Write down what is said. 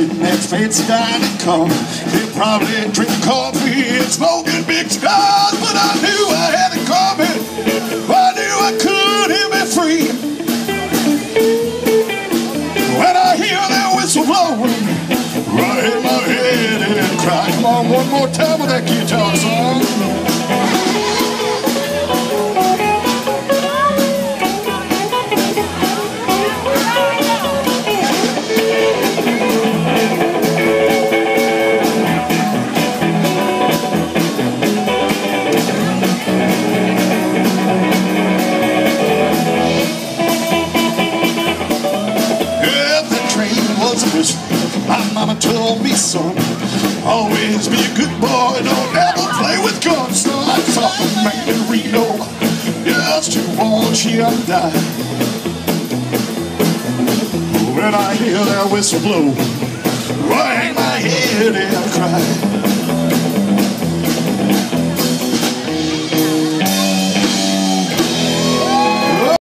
that fancy dining car. They probably drink coffee and smoking big cigars, but I knew I had it coming. I knew I could hear me free. When I hear that whistle blowing, right in my head and cry. Come on, one more time with that guitar song. My mama told me, son, always be a good boy, don't ever play with guns. So I saw a man in Reno just to watch him die. When I hear that whistle blow, I hang my head and cry.